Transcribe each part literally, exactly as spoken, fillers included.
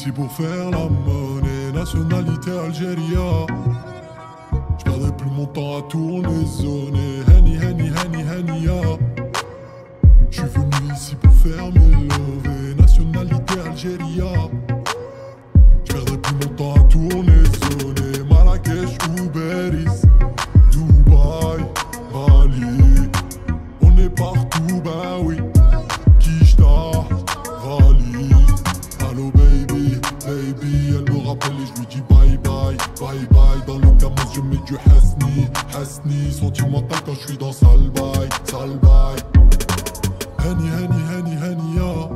ici pour faire la monnaie, nationalité Algéria. Je perdrai plus mon temps à tourner, zoner. Henny, Henny, Henny, Henny, ya. Je suis venu ici pour faire mes lovés, nationalité Algéria. Je perdrai plus mon temps à tourner, zoner. Marrakech ou Beris, Dubaï, Bali. On est partout, bah oui. Kishta, Rally. Allo baby, baby. Elle me rappelle et je lui dis bye bye, bye bye. Dans le thermos je mets du Hasni, Hasni. Sentimental quand je suis dans sale bail, sale bail. Henny, Henny, Henny, Henny, ya.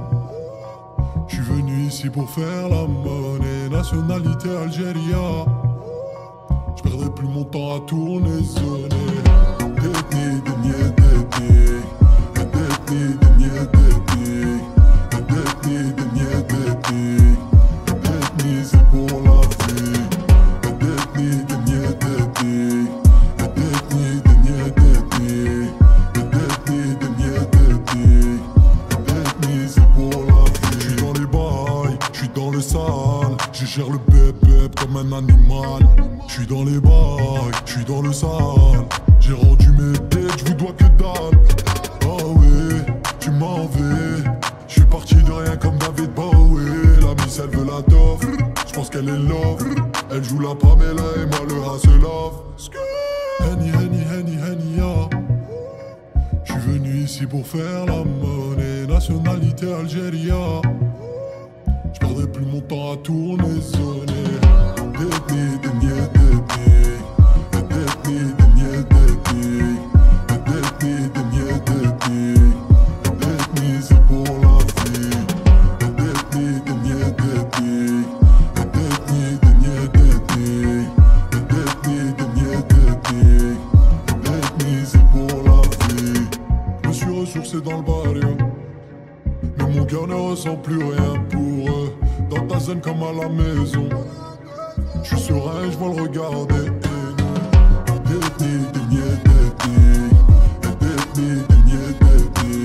J'suis venu ici pour faire la monnaie, nationalité Algéria. J'perdrai plus mon temps à tourner, zoner. Détni, dénié, détni. Détni, dénié, détni. Détni, dénié, détni. Détni, c'est pour la vie. Détni, dénié, détni. Détni, dénié, détni. Détni, dénié, détni. Détni, c'est pour la vie. J'suis dans les bails, j'suis dans le sale. Je gère le bébé comme un animal. J'suis dans les bails, j'suis dans le sale. J'ai rendu mes dettes, j'vous dois que dalle. Oh oui, tu m'en veux. J'suis parti de rien comme David Bowie. La miss elle veut la toffe, j'pense qu'elle est love. Elle joue la Pamela et moi le Hasselhoff. Henny, Henny, Henny, Henny, ya. J'suis venu ici pour faire la monnaie, nationalité Algéria. J'perdrai plus mon temps à tourner, zoner. Détni, dénié, détni. Détni, dénié, détni. Détni, dénié, détni. Détni, c'est pour la vie. Détni, dénié, détni. Détni, dénié, détni. Détni, dénié, détni. Détni, c'est pour la vie. Je me suis ressourcé dans le barrio, mais mon cœur ne ressent plus rien pour eux. Dans ta zone comme à la maison, je suis serein, je vois le regarder. Détni, dénié, détni. Détni, dénié, détni.